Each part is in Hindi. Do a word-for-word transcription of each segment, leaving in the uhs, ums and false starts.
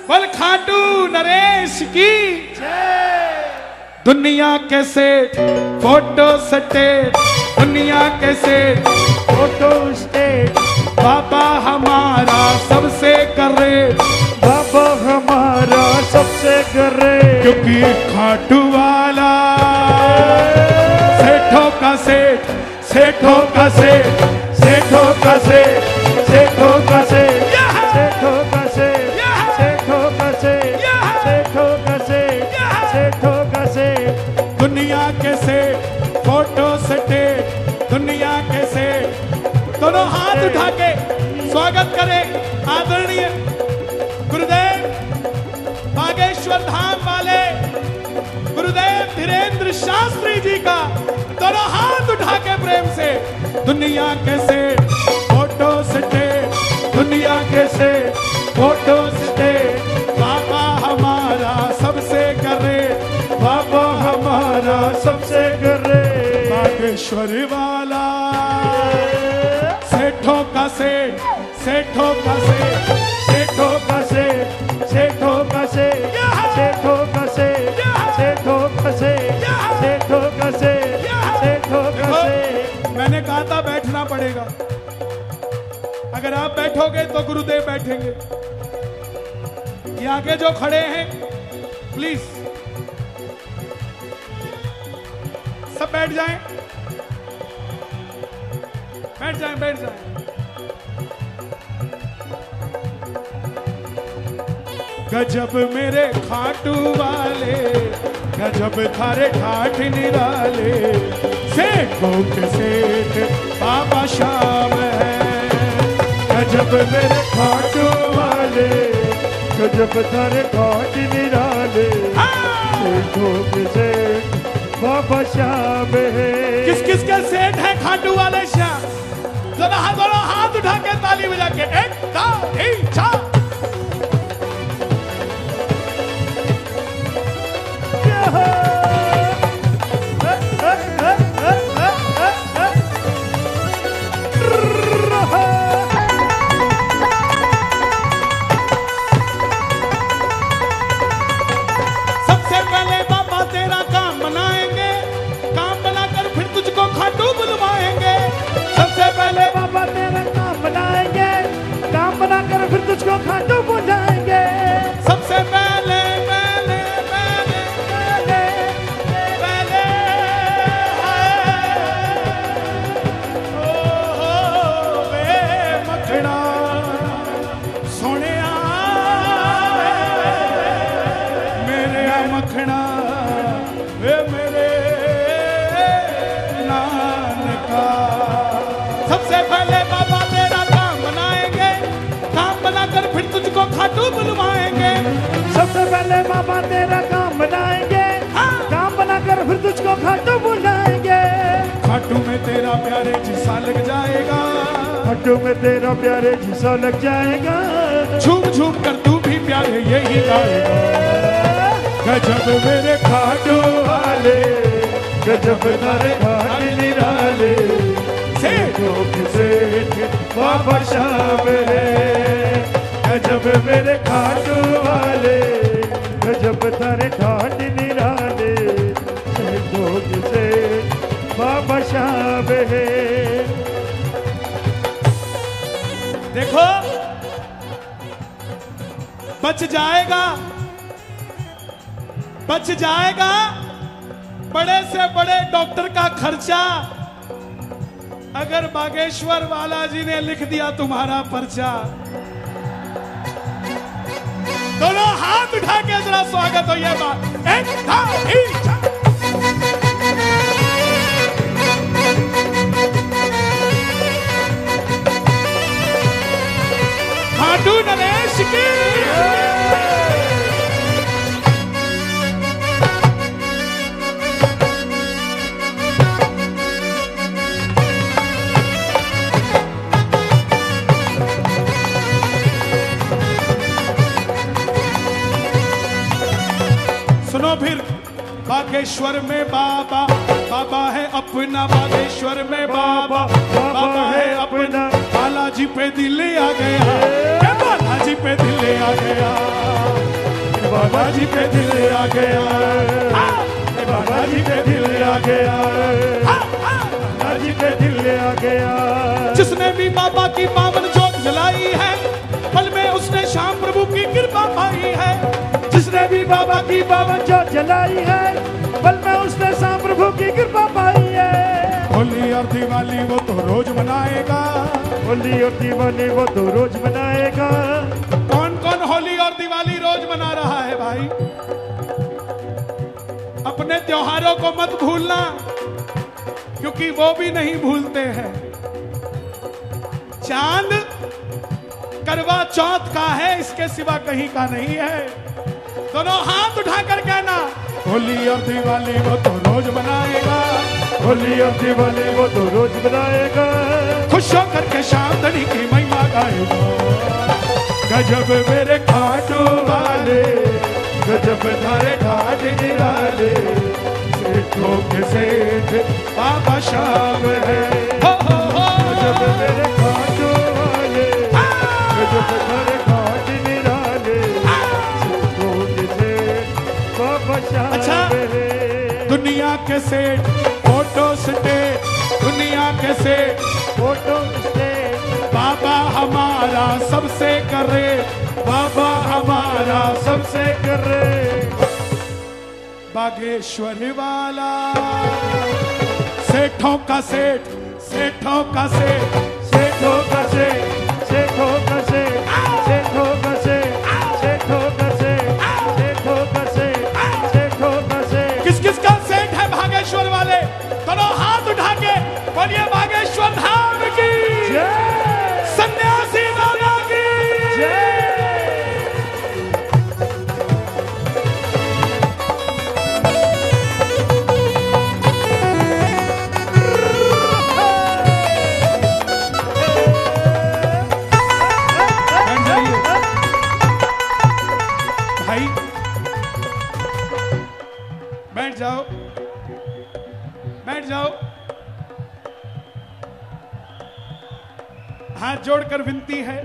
बोल खाटू नरेश की दुनिया के सेठ फोटो स्टेट, दुनिया के सेठ फोटो स्टेट, बाबा हमारा सबसे करे, बाबा हमारा सबसे करे, क्योंकि खाटू वाला सेठों का सेठ, सेठों का सेठ, सेठों का सेठ, सेठों का सेठ, सेठों का सेठ, सेठों का सेठ, सेठों का सेठ, सेठों का सेठ, दुनिया के सेठ फोटो स्टेट, दुनिया के सेठ। दोनों हाथ उठा के स्वागत करें आदरणीय गुरुदेव बागेश्वर धाम वाले गुरुदेव धीरेन्द्र शास्त्री जी का। दोनों हाथ उठा के प्रेम से दुनिया के सेठ फोटो स्टेट, दुनिया के सेठ फोटो स्टेट, बाबा हमारा सबसे करे, बाबा हमारा सबसे करे, बागेश्वर वाला सेठों का सेठ, सेठों का सेठ, सेठों का सेठ, सेठों का सेठ, सेठों का सेठ, सेठों का सेठ, सेठों का सेठ, सेठों का सेठ। मैंने कहा था बैठना पड़ेगा, अगर आप बैठोगे तो गुरुदेव बैठेंगे। ये आगे जो खड़े हैं प्लीज सब बैठ जाएं, बैठ जाएं, बैठ जाएं। गजब मेरे खाटू वाले, गजब थारे ठाठ निराले, सेठों के सेठ बाबा श्याम है। गजब मेरे खाटू वाले, गजब थारे ठाठ निराले, सेठों के सेठ बाबा श्याम है। किस किस के सेठ है खाटू वाले श्याम? जरा दोनों हाथ उठा के ताली बजा के एक दो तीन चार। सबसे पहले बाबा तेरा काम बनाएंगे, काम बनाकर फिर तुझको खाटू बुलवाएंगे। सबसे पहले बाबा तेरा काम बनाएंगे, काम बनाकर फिर तुझको खाटू बुलाएंगे। सबसे पहले पहले पहले पहले पहले ओ हो वे मखड़ा सोनिया मेरे मखड़ा वे मेरे नानका। सबसे पहले बाबा तेरा काम बनाएंगे, काम बनाकर फिर तुझको खाटू बुलवाएंगे। सबसे पहले बाबा तेरा काम बनाएंगे, काम बनाकर फिर तुझको खाटू बुलाएंगे। खाटू में तेरा प्यारे जिसा लग जाएगा, खाटू में तेरा प्यारे जिसा लग जाएगा, झूम झूम कर तू भी प्यारे यही गाएगा। गजब मेरे खाटू वाले, गजब तारे घाट निराले, सेठों के सेठ बाबा श्याम है। गजब मेरे खाटू वाले, गजब तारे घाट निराले, सेठों के सेठ बाबा श्याम है। देखो बच जाएगा, बच जाएगा बड़े से बड़े डॉक्टर का खर्चा, अगर बागेश्वर वाला जी ने लिख दिया तुम्हारा पर्चा। दोनों हाथ उठा के जरा स्वागत हो ये बात एक दो तीन चार। खाटू नरेश की सुनो फिर। बागेश्वर में बाबा, बाबा है अपना, बागेश्वर में बाबा, बाबा है अपना। बालाजी पे दिल आ गया, बालाजी पे दिल आ गया। बाबा जी पे दिल आ गया, बाबा जी पे दिल आ गया, बाबा जी पे दिल आ गया। जिसने भी बाबा की पावन ज्योत जलाई है, पल में उसने श्याम प्रभु की कृपा पाई है। जिसने भी बाबा की पावन ज्योत जलाई है, पल में उसने श्याम प्रभु की कृपा पाई है। होली और दिवाली वो तो रोज मनाएगा, होली और दिवाली वो तो रोज मनाएगा। कौन कौन होली और दिवाली रोज मना रहा है भाई? अपने त्योहारों को मत भूलना, क्योंकि वो भी नहीं भूलते हैं। चांद करवा चौथ का है, इसके सिवा कहीं का नहीं है। दोनों हाथ उठाकर कहना, होली और दिवाली वो तो रोज मनाएगा, होली और दिवाली वो तो रोज मनाएगा। खुश होकर के शाम धनी की महिमा गाएगा। गजब मेरे खाटू वाले, गजब थारे घाट निराले, सेठों के सेठ बाबा श्याम है। हो हो हो गजब मेरे खाटू वाले, गजब थारे घाट निराले, सेठों के सेठ बाबा श्याम अच्छा, है। दुनिया के सेठ फोटो स्टेट, दुनिया के सेठ फोटो स्टेट, बाबा हमारा सबसे करे, बाबा हमारा सबसे करे। बागेश्वर वाला सेठों का सेठ, सेठों का सेठ, सेठों का सेठ, सेठों का सेठ, सेठों का सेठ, सेठों का सेठ, सेठों का सेठ, सेठों का सेठ। किस किस का सेठ है बागेश्वर वाले? दोनों हाथ उठा के बोलिए बागेश्वर धाम की जय, सन्यासी बाबा की जय। भाई बैठ जाओ, बैठ जाओ। हाथ जोड़कर विनती है,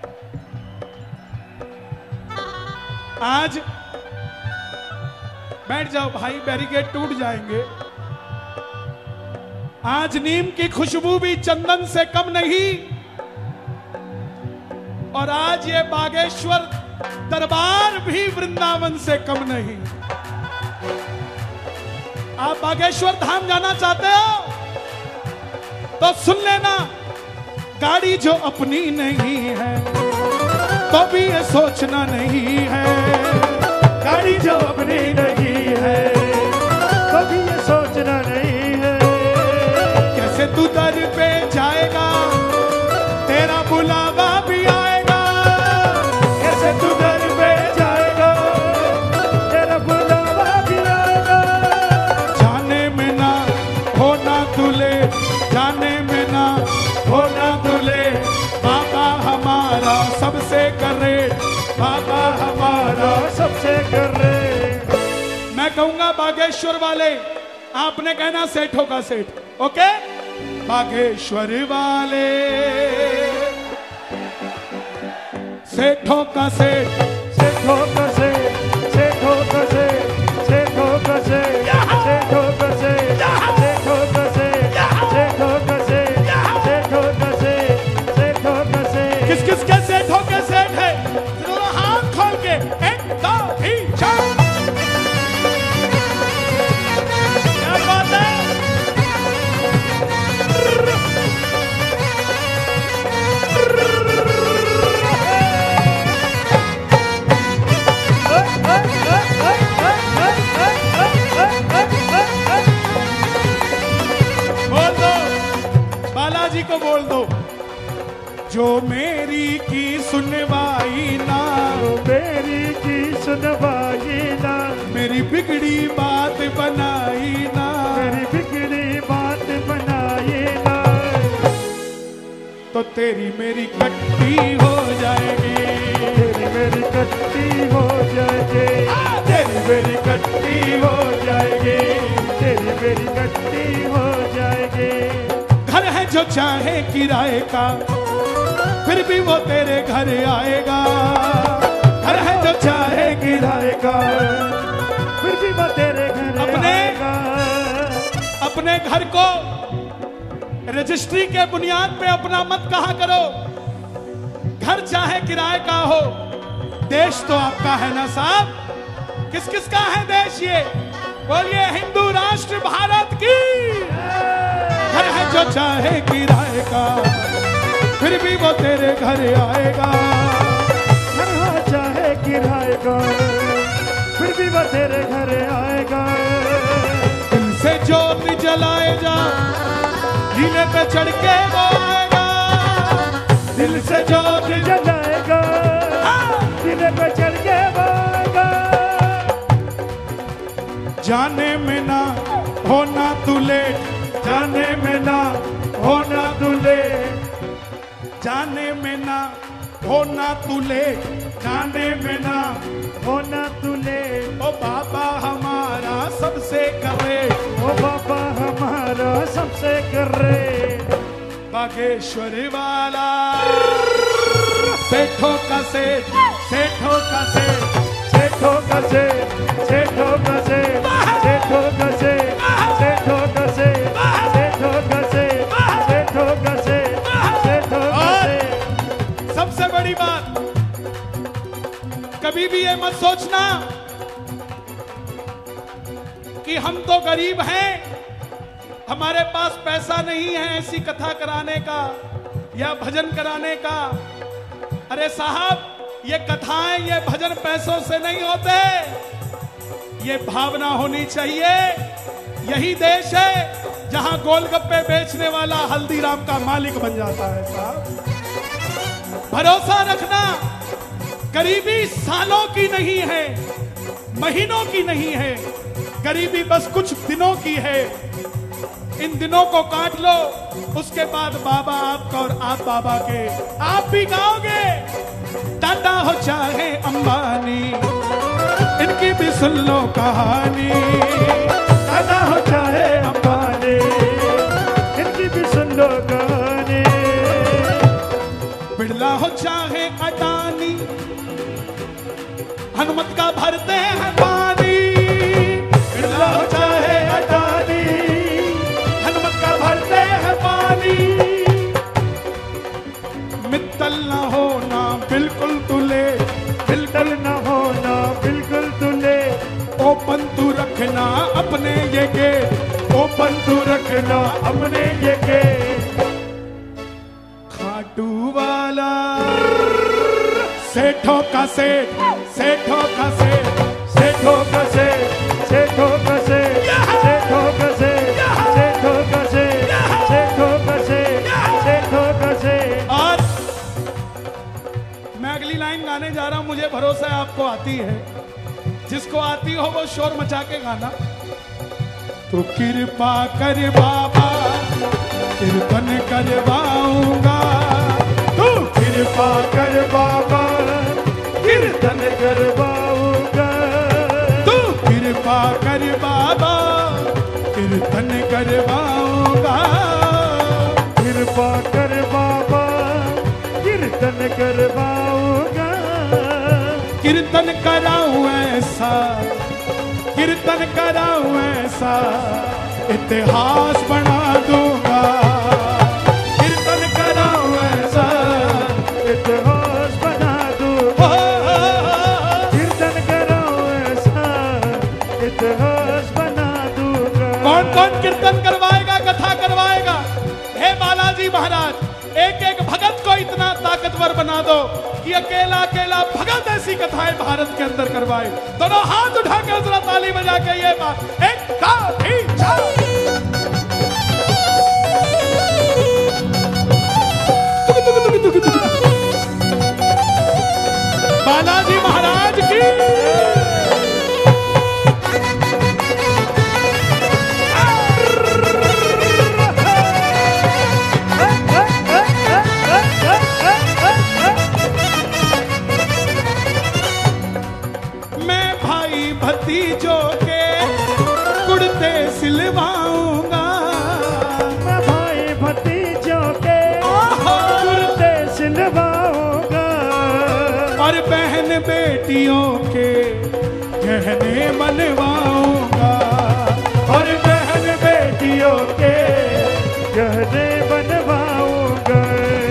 आज बैठ जाओ भाई, बैरिकेड टूट जाएंगे। आज नीम की खुशबू भी चंदन से कम नहीं, और आज ये बागेश्वर दरबार भी वृंदावन से कम नहीं। आप बागेश्वर धाम जाना चाहते हो तो सुन लेना, गाड़ी जो अपनी नहीं है तो भी ये सोचना नहीं है। गाड़ी जो अपनी नहीं है तो भी ये सोचना नहीं है। कैसे तू दर पे जाएगा, तेरा बुलावा भी आएगा। कैसे तू दर पे जाएगा, तेरा बुलावा भी आएगा। जाने में ना होना तुले, जाने में ना होना तुले, बाबा हमारा सबसे करे, बाबा हमारा सबसे कर रहे। मैं कहूंगा बागेश्वर वाले, आपने कहना सेठों का सेठ। ओके, बागेश्वर वाले सेठों का सेठ, सेठों का सेठ, सेठों का सेठ, सेठों का सेठ, सेठों का सेठ, सेठों का सेठ, सेठों का सेठ, सेठों का सेठ, सेठों का सेठ। किस किस के सेठों के सेठ है? जरा हाथ खोल के एक दो तीन चार। क्या बात है? बोल दो, बालाजी को बोल दो, जो मेरी की सुनवाई ना, मेरी की सुनवाई ना, मेरी बिगड़ी बात बनाई ना, मेरी बिगड़ी बात बनाई ना, तो तेरी मेरी कट्टी हो जाएगी, तेरी मेरी कट्टी हो जाएगी, तेरी मेरी कट्टी हो जाएगी, तेरी मेरी कट्टी हो जाएगी। घर है जो चाहे किराए का, फिर भी वो तेरे घर आएगा। घर है जो चाहे किराए जाएगा, फिर भी वो तेरे घर अपने आएगा। अपने घर को रजिस्ट्री के बुनियाद पे अपना मत कहा करो। घर चाहे किराए का हो, देश तो आपका है ना साहब। किस किस का है देश ये? बोलिए हिंदू राष्ट्र भारत की। घर है जो चाहे किराए का, फिर भी वो तेरे घर आएगा। घर हो चाहे किराए का, फिर भी वो तेरे घर आएगा। दिल से ज्योत जलाए जा, लीले पे चढ़ के वो आएगा। दिल से ज्योत जलाएगा, लीले पे चढ़ के वो आएगा। जाने में ना होना तू लेट, जाने में ना होना तू लेट, जाने में ना होना तू लेट, जाने में ना होना तू लेट। ओ बाबा हमारा सबसे करे, ओ बाबा हमारा सबसे करे। बागेश्वर वाला सेठों का सेठ, सेठों का सेठ, सेठों का सेठ, सेठों का सेठ, सेठों का सेठ, सेठों का सेठ, सेठों का सेठ, सेठों का सेठ, सेठों का सेठ। सबसे बड़ी बात, कभी भी ये मत सोचना कि हम तो गरीब हैं, हमारे पास पैसा नहीं है ऐसी कथा कराने का या भजन कराने का। अरे साहब, ये कथाएं, ये भजन पैसों से नहीं होते, ये भावना होनी चाहिए। यही देश है जहां गोलगप्पे बेचने वाला हल्दीराम का मालिक बन जाता है साहब। भरोसा रखना, गरीबी सालों की नहीं है, महीनों की नहीं है, गरीबी बस कुछ दिनों की है। इन दिनों को काट लो, उसके बाद बाबा आपका और आप बाबा के। आप भी गाओगे, टाटा हो चाहे अंबानी, इनकी भी सुन लो कहानी। टाटा हो चाहे अंबानी, इनकी भी सुन लो कहानी। बिरला हो चाहे अडानी, हनुमत का भरते हैं पानी। बिरला हो चाहे अडानी, हनुमत का भरते हैं पानी। मित्तल ना होना बिल्कुल तुले, बिल्कुल न होना बिल्कुल तुले। ओपन तू रखना अपने ये गेट, ओपन तू रखना अपने ये के। खाटू वाला सेठों का सेठ, सेठों का सेठ, सेठों का सेठ, सेठों का सेठ, सेठों का सेठ, सेठों का सेठ, सेठों का सेठ, सेठों का सेठ। और मैं अगली लाइन गाने जा रहा हूं, मुझे भरोसा है आपको आती है। जिसको आती हो वो शोर मचा के गाना। तो कृपा कर बाबा, कीर्तन करवाऊंगा। तू कृपा कर बाबा, कीर्तन करवाऊंगा। तू कृपा कर बाबा, कीर्तन करवाऊंगा। कृपा कर बाबा, कीर्तन करवाऊंगा। कीर्तन कराऊं ऐसा, कीर्तन कराऊं ऐसा, इतिहास बना दूंगा। कीर्तन कराऊं ऐसा, इतिहास बना दूंगा। कीर्तन कराऊं ऐसा, इतिहास बना दूंगा। कौन कौन कीर्तन करवाएगा, कथा करवाएगा? हे बालाजी महाराज, एक एक भगत को इतना ताकतवर बना दो कि अकेला अकेला भगत ऐसी कथाएं भारत के अंदर करवाए। दोनों हाथ उठाकर जरा ताली बजा के ये बात एक बालाजी महाराज की। भतीजों के कुर्ते सिलवाऊंगा। मैं भाई भतीजों के कुर्ते सिलवाऊंगा। और बहन बेटियों के गहने बनवाऊंगा और बहन बेटियों के गहने बनवाऊंगा।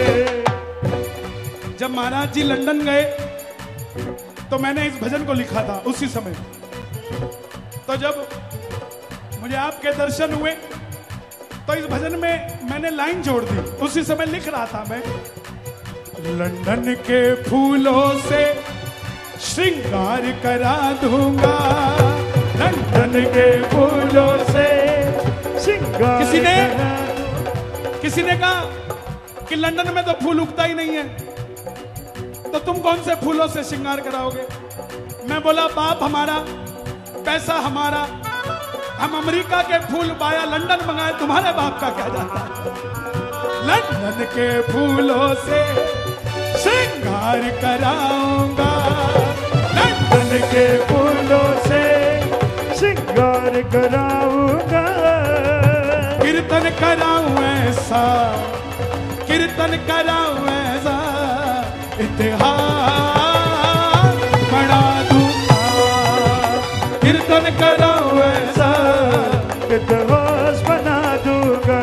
जब महाराज जी लंदन गए तो मैंने इस भजन को लिखा था उसी समय। तो जब मुझे आपके दर्शन हुए तो इस भजन में मैंने लाइन जोड़ दी, उसी समय लिख रहा था मैं। लंदन के फूलों से श्रृंगार करा दूंगा, लंदन के फूलों से श्रृंगार। किसी ने किसी ने कहा कि लंदन में तो फूल उगता ही नहीं है, तो तुम कौन से फूलों से श्रृंगार कराओगे? मैं बोला बाप हमारा, पैसा हमारा, हम अमेरिका के फूल बाया लंदन मंगाए, तुम्हारे बाप का क्या जाता है? लंदन के फूलों से श्रृंगार कराऊंगा, लंदन के फूलों से श्रृंगार कराऊंगा। कीर्तन कराऊं ऐसा, कीर्तन कराऊं ऐसा, इतिहास बना दूंगा। कीर्तन कराऊं ऐसा, इतिहास बना दूंगा।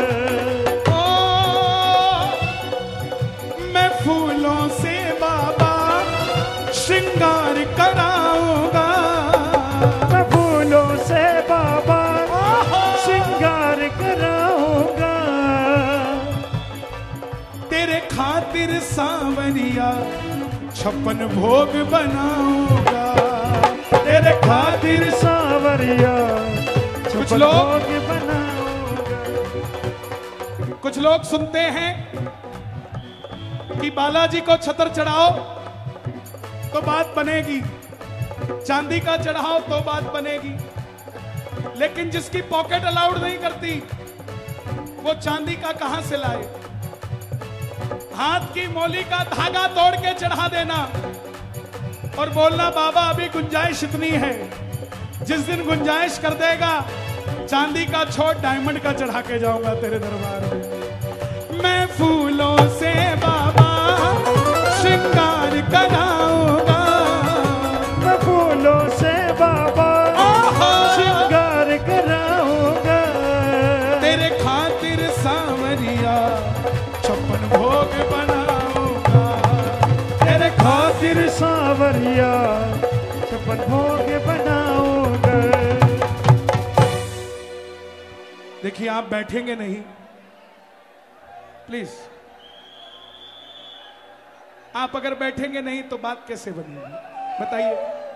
ओ मैं फूलों से बाबा श्रृंगार कराऊंगा, मैं फूलों से बाबा श्रृंगार कराऊंगा। तेरे खातिर सांवरिया छप्पन भोग बनाऊंगा, तेरे खातिर सांवरिया कुछ छप्पन लोग भोग बनाऊंगा। कुछ लोग सुनते हैं कि बालाजी को छतर चढ़ाओ तो बात बनेगी, चांदी का चढ़ाओ तो बात बनेगी, लेकिन जिसकी पॉकेट अलाउड नहीं करती वो चांदी का कहां से लाए? हाथ की मौली का धागा तोड़ के चढ़ा देना और बोलना बाबा अभी गुंजाइश इतनी है। जिस दिन गुंजाइश कर देगा चांदी का छोड़ डायमंड का चढ़ा के जाऊंगा तेरे दरबार में। मैं फूलों से बाबा श्रृंगार कराऊंगा, मैं फूलों से बाबा श्रृंगार कराऊंगा। तेरे खातिर सांवरिया छप्पन भोग बनाऊंगा, तेरे खातिर सांवरिया छप्पन भोग बनाऊंगा। देखिए आप बैठेंगे नहीं प्लीज, आप अगर बैठेंगे नहीं तो बात कैसे बनेगी बताइए?